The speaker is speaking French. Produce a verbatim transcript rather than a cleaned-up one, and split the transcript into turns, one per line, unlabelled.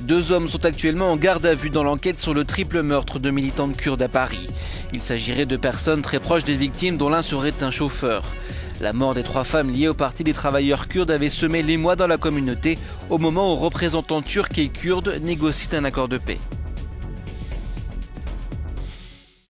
Deux hommes sont actuellement en garde à vue dans l'enquête sur le triple meurtre de militantes kurdes à Paris. Il s'agirait de personnes très proches des victimes dont l'un serait un chauffeur. La mort des trois femmes liées au Parti des travailleurs kurdes avait semé l'émoi dans la communauté au moment où représentants turcs et kurdes négocient un accord de paix.